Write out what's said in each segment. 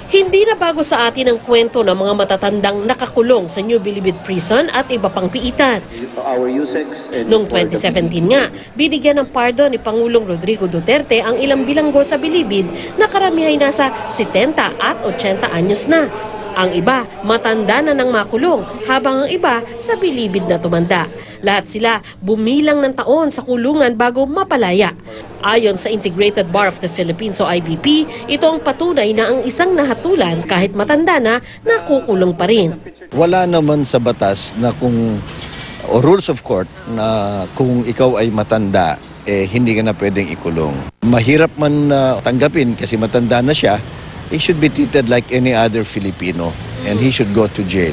Hindi na bago sa atin ang kwento ng mga matatandang nakakulong sa New Bilibid Prison at iba pang piitan. Noong 2017 nga, binigyan ng pardon ni Pangulong Rodrigo Duterte ang ilang bilanggo sa Bilibid na karamihay nasa 70 at 80 anyos na. Ang iba, matanda na ng makulong, habang ang iba sa bilibid na tumanda. Lahat sila bumilang ng taon sa kulungan bago mapalaya. Ayon sa Integrated Bar of the Philippines o IBP, ito ang patunay na ang isang nahatulan kahit matanda na, nakukulong pa rin. Wala naman sa batas na kung, o rules of court, na kung ikaw ay matanda, hindi ka na pwedeng ikulong. Mahirap man tanggapin kasi matanda na siya, he should be treated like any other Filipino and he should go to jail.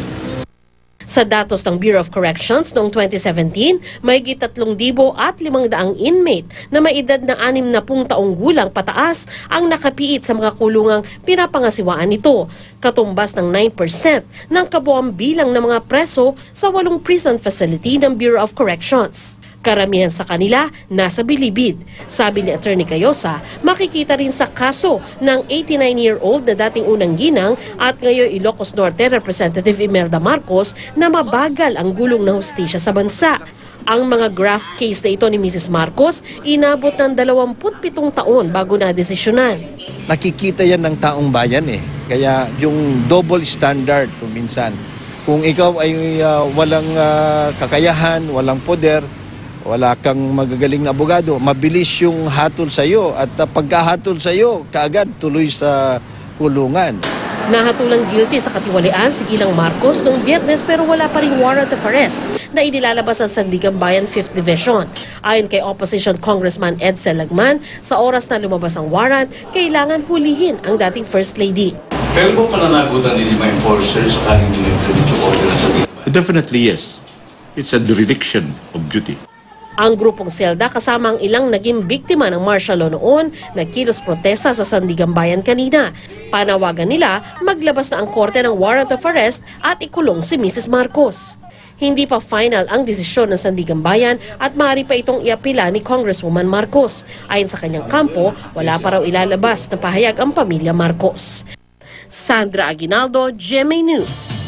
Sa datos ng Bureau of Corrections noong 2017, mahigit 3,500 inmate na may edad na 60 taong gulang pataas ang nakapiit sa mga kulungang pinapangasiwaan nito, katumbas ng 9% ng kabuuang bilang ng mga preso sa 8 prison facility ng Bureau of Corrections. Karamihan sa kanila nasa bilibid. Sabi ni Attorney Cayosa, makikita rin sa kaso ng 89-year-old na dating unang ginang at ngayon Ilocos Norte Representative Imelda Marcos na mabagal ang gulong ng hustisya sa bansa. Ang mga graft case na ito ni Mrs. Marcos, inabot ng 27 taon bago na-desisyonan. Nakikita yan ng taong bayan Kaya yung double standard kung minsan. Kung ikaw ay walang kakayahan, walang poder, wala kang magagaling na abogado, mabilis yung hatol sa iyo at pagkahatol sa iyo, kaagad tuloy sa kulungan. Nahatulang guilty sa katiwalian si Ilang Marcos noong Biyernes pero wala pa ring warrant of arrest na inilalabas ang Sandigan Bayan 5th Division. Ayon kay Opposition Congressman Edsel Lagman, sa oras na lumabas ang warrant, kailangan hulihin ang dating First Lady. Pero po pananagutan din yung mga enforcers sa kanyang judicial order na sabihin? Definitely yes. It's a dereliction of duty. Ang grupong Selda kasama ang ilang naging biktima ng martial law noon nagkilos protesta sa Sandigan Bayan kanina. Panawagan nila maglabas na ang korte ng warrant of arrest at ikulong si Mrs. Marcos. Hindi pa final ang desisyon ng Sandigan Bayan at maaari pa itong iapila ni Congresswoman Marcos. Ayon sa kanyang kampo, wala pa raw ilalabas na pahayag ang pamilya Marcos. Sandra Aguinaldo, GMA News.